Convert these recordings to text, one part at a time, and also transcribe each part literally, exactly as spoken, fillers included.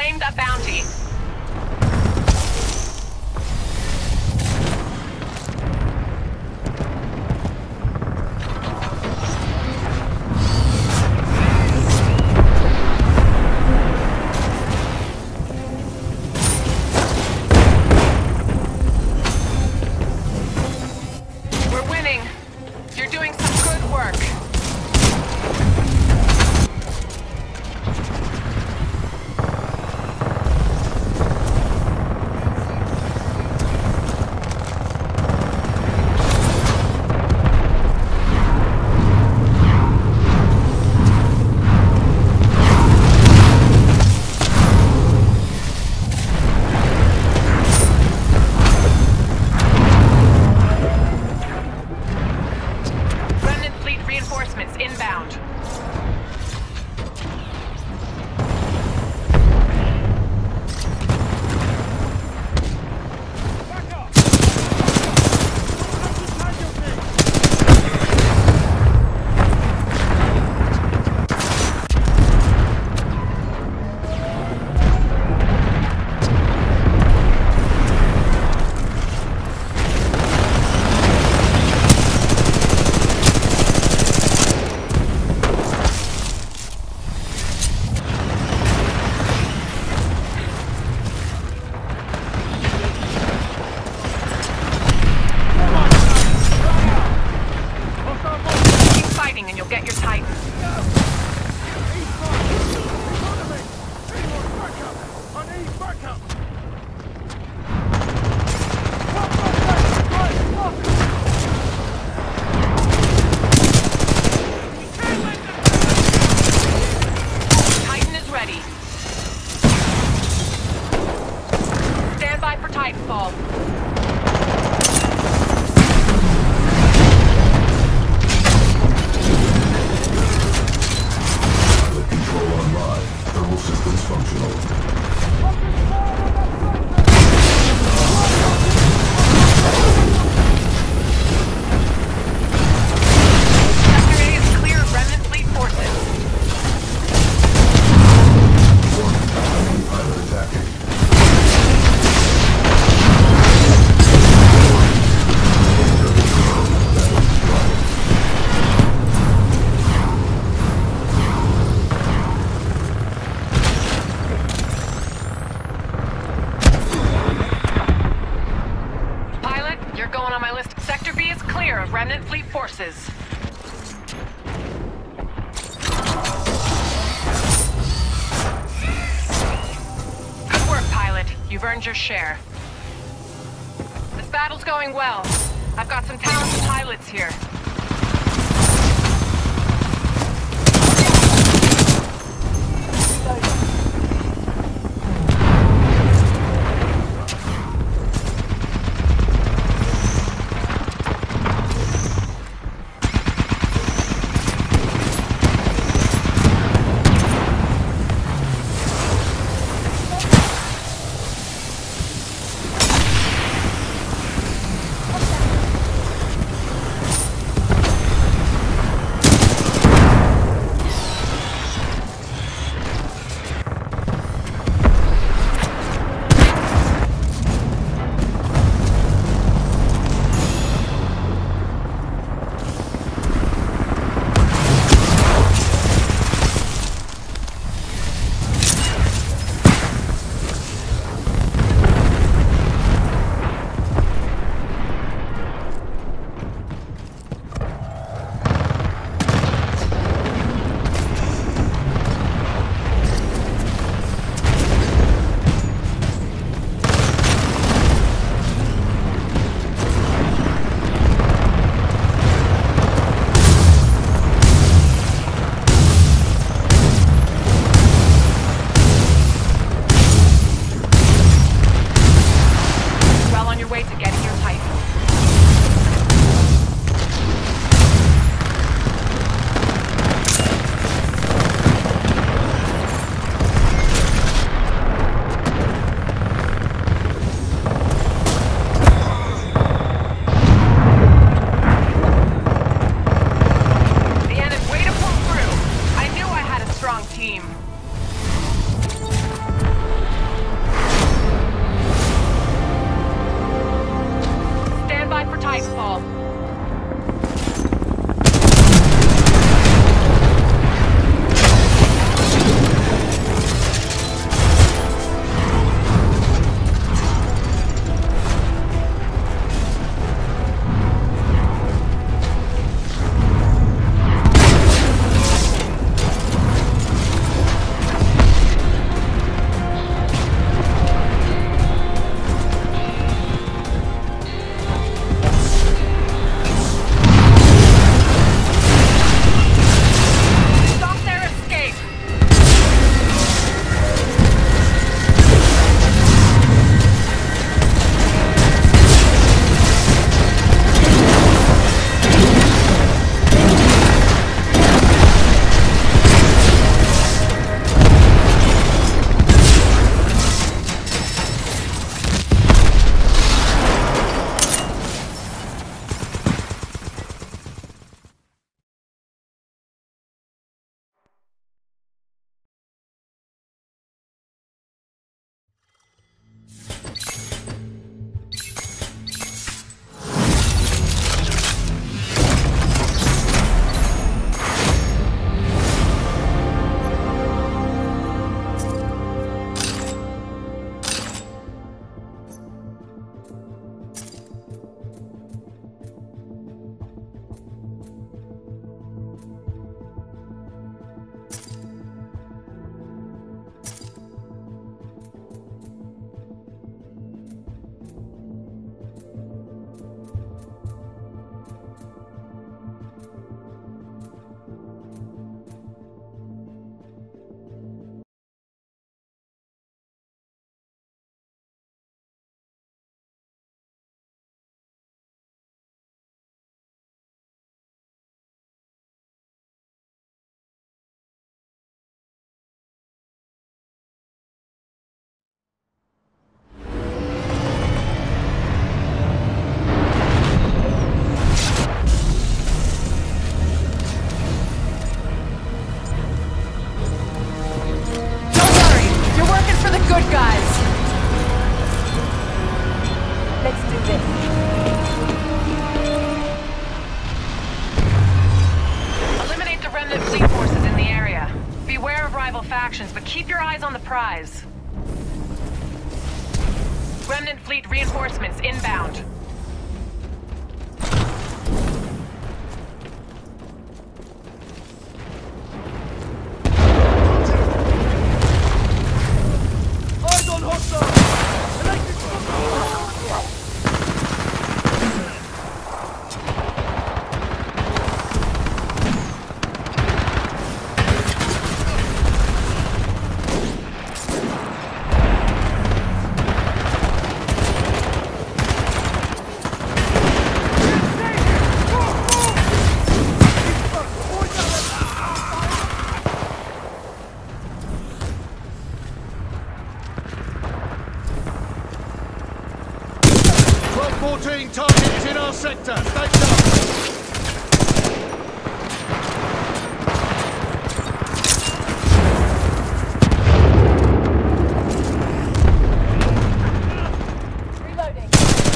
claimed a bounty. We're winning. You're doing some good work. Reinforcements inbound. And you'll get your Titan. Titan is ready. Stand by for Titanfall. Systems functional. Sector A is clear of remnant fleet forces. Enemy pilot attacking. You're going on my list. Sector B is clear of remnant fleet forces. Good work, pilot. You've earned your share. This battle's going well. I've got some talented pilots here. good guys. Let's do this. Eliminate the remnant fleet forces in the area. Beware of rival factions, but keep your eyes on the prize. Remnant fleet reinforcements inbound. Eyes on hostile! Electric fourteen targets in our sector. Stay sharp. Reloading.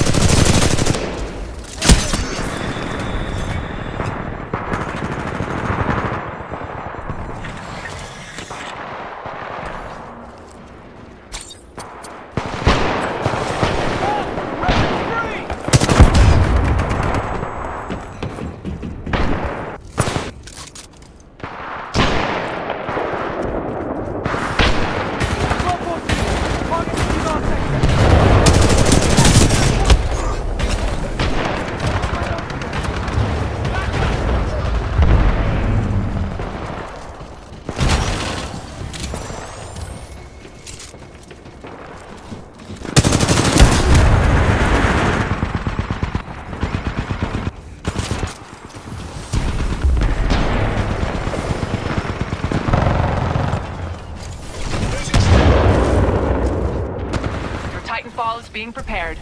Titanfall is being prepared.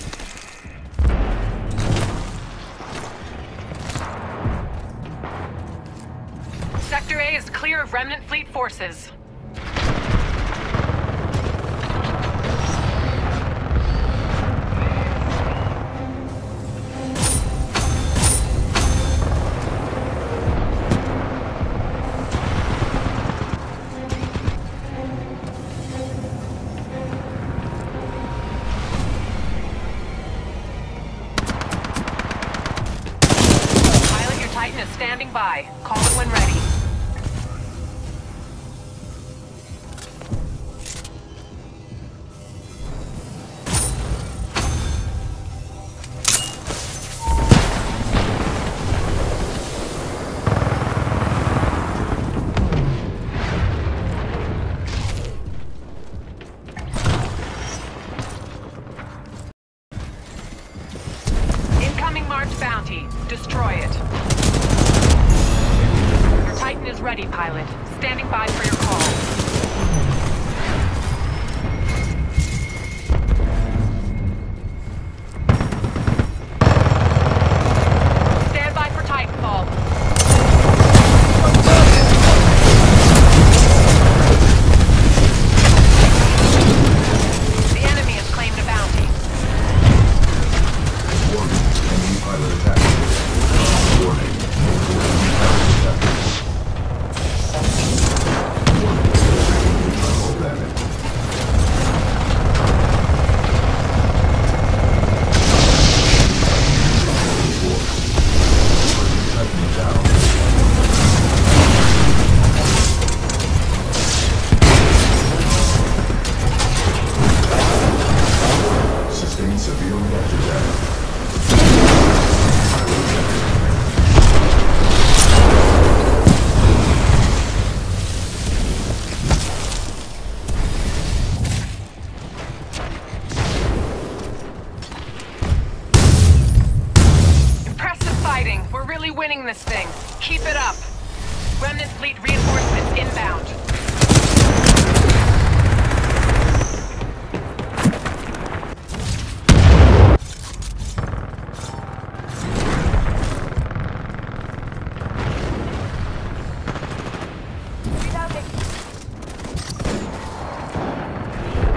Sector A is clear of remnant fleet forces. Titan is standing by. Call it when ready. Incoming March bounty. Destroy it. Your Titan is ready, pilot. Standing by for your call. Stand by for Titanfall. The enemy has claimed a bounty. Warning, enemy pilot attack. Warning, multiple enemy pilot attackers. Warning, thermal damage. Titan down. Sustained severe reactor damage. Pilot ejected. Impressive fighting. We're really winning this thing. Keep it up. Remnant fleet reinforcements inbound. Reloading.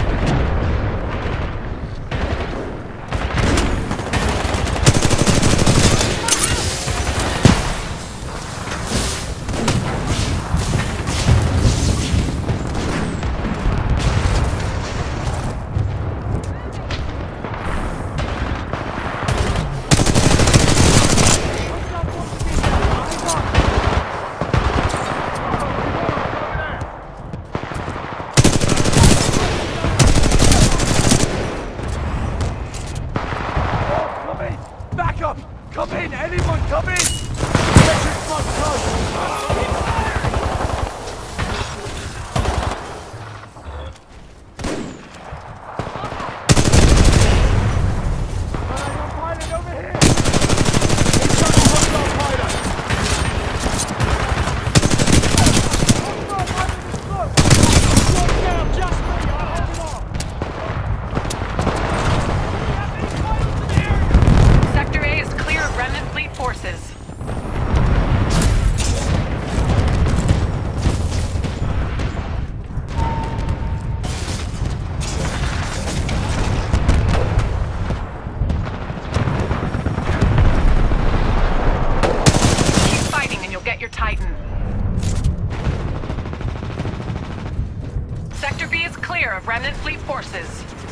clear of remnant fleet forces.